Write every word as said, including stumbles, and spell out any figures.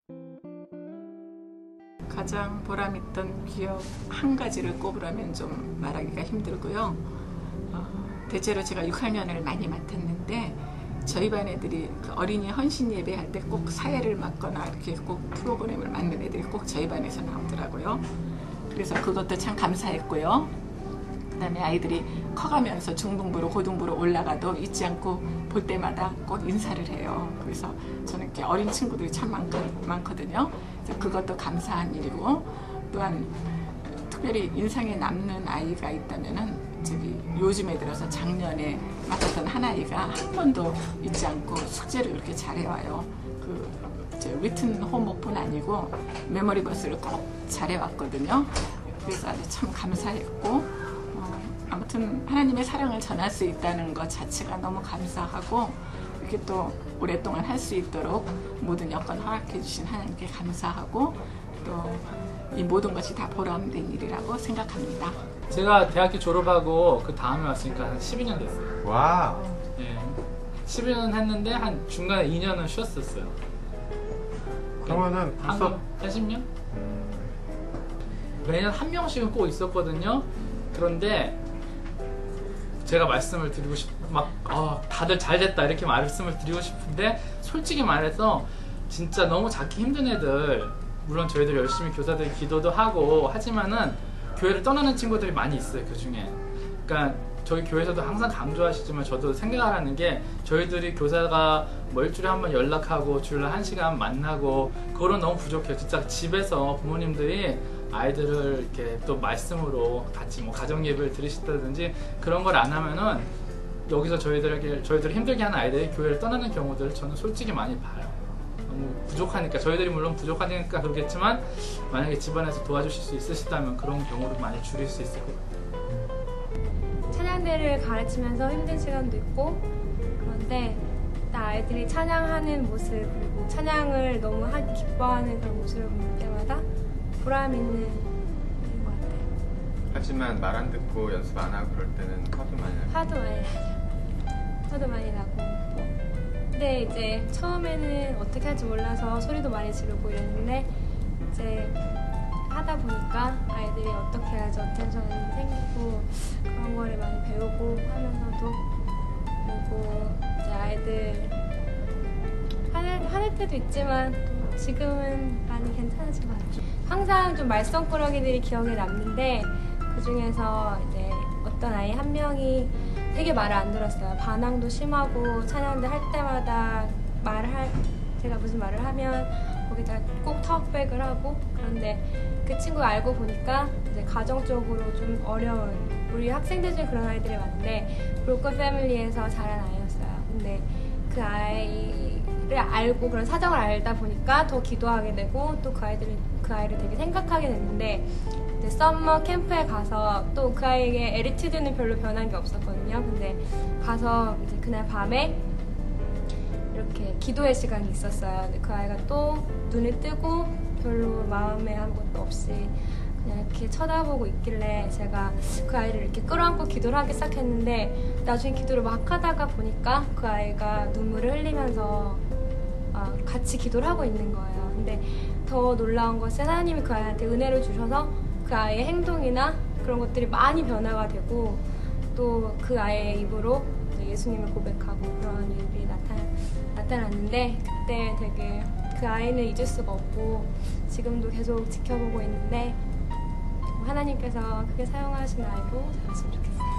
가장 보람있던 기억 한 가지를 꼽으라면 좀 말하기가 힘들고요. 어, 대체로 제가 육 학년을 많이 맡았는데 저희 반 애들이 그 어린이 헌신 예배할 때 꼭 사회를 맡거나 이렇게 꼭 프로그램을 맡는 애들이 꼭 저희 반에서 나오더라고요. 그래서 그것도 참 감사했고요. 그 다음에 아이들이 커가면서 중등부로 고등부로 올라가도 잊지 않고 볼 때마다 꼭 인사를 해요. 그래서 저는 이렇게 어린 친구들이 참 많, 많거든요. 그래서 그것도 감사한 일이고, 또한 특별히 인상에 남는 아이가 있다면은 저기 요즘에 들어서 작년에 맡았던 한 아이가 한 번도 잊지 않고 숙제를 그렇게 잘해와요. 그 저 리튼 홈워크뿐 아니고 메모리 버스를 꼭 잘해왔거든요. 그래서 아주 참 감사했고, 어, 아무튼 하나님의 사랑을 전할 수 있다는 것 자체가 너무 감사하고, 이렇게 또 오랫동안 할 수 있도록 모든 여건 허락해 주신 하나님께 감사하고, 또 이 모든 것이 다 보람된 일이라고 생각합니다. 제가 대학교 졸업하고 그 다음에 왔으니까 한 십이 년 됐어요. 와. 예. 십이 년 했는데 한 중간에 이 년은 쉬었었어요. 그러면은 벌써 한, 한 십 년? 매년 한 명씩은 꼭 있었거든요. 그런데 제가 말씀을 드리고 싶, 막, 어, 다들 잘 됐다 이렇게 말씀을 드리고 싶은데, 솔직히 말해서 진짜 너무 찾기 힘든 애들, 물론 저희들 열심히 교사들 기도도 하고 하지만은 교회를 떠나는 친구들이 많이 있어요, 그 중에. 그러니까 저희 교회에서도 항상 강조하시지만 저도 생각하라는 게, 저희들이 교사가 뭐 일주일에 한 번 연락하고 주일에 한 시간 만나고 그거는 너무 부족해요. 진짜 집에서 부모님들이 아이들을 이렇게 또 말씀으로 같이 뭐 가정 예배를 들으신다든지 그런 걸 안 하면은 여기서 저희들에게 저희들 힘들게 하는 아이들이 교회를 떠나는 경우들을 저는 솔직히 많이 봐요. 너무 부족하니까, 저희들이 물론 부족하니까 그렇겠지만 만약에 집안에서 도와주실 수 있으시다면 그런 경우를 많이 줄일 수 있을 것 같아요. 찬양대를 가르치면서 힘든 시간도 있고, 그런데 아이들이 찬양하는 모습, 그리고 찬양을 너무 하기 기뻐하는 그런 모습을 볼 때마다 보람 있는 일인 것 같아요. 하지만 말 안 듣고 연습 안 하고 그럴 때는 화도 많이 나요. 화도 많이 나죠. 화도 많이 나고. 근데 이제 처음에는 어떻게 할지 몰라서 소리도 많이 지르고 이랬는데, 이제 하다 보니까 아이들이 어떻게 해야지 어텐션이 생기고 그런 거를 많이 배우고 하면서도, 그리고 이제 아이들 화낼, 화낼 때도 있지만 또 지금은 많이 괜찮아진 것 같아요. 항상 좀 말썽꾸러기들이 기억에 남는데, 그 중에서 이제 어떤 아이 한 명이 되게 말을 안 들었어요. 반항도 심하고 찬양대 할 때마다 말을 할, 제가 무슨 말을 하면 거기다 꼭 턱백을 하고, 그런데 그 친구가 알고 보니까 이제 가정적으로 좀 어려운, 우리 학생들 중에 그런 아이들이 많은데 브로큰 패밀리에서 자란 아이였어요. 근데 그 아이를 알고 그런 사정을 알다 보니까 더 기도하게 되고, 또 그 아이들을 그 아이를 되게 생각하게 됐는데, 이제 썸머 캠프에 가서 또 그 아이에게 에리튜드는 별로 변한 게 없었거든요. 근데 가서 이제 그날 밤에 이렇게 기도의 시간이 있었어요. 근데 그 아이가 또 눈을 뜨고 별로 마음에 아무것도 없이 그냥 이렇게 쳐다보고 있길래 제가 그 아이를 이렇게 끌어안고 기도를 하기 시작했는데, 나중에 기도를 막 하다가 보니까 그 아이가 눈물을 흘리면서 아, 같이 기도를 하고 있는 거예요. 근데 더 놀라운 것은 하나님이 그 아이한테 은혜를 주셔서 그 아이의 행동이나 그런 것들이 많이 변화가 되고, 또 그 아이의 입으로 예수님을 고백하고 그런 일이 나타, 나타났는데, 그때 되게 그 아이는 잊을 수가 없고 지금도 계속 지켜보고 있는데, 하나님께서 크게 사용하신 아이로 살았으면 좋겠어요.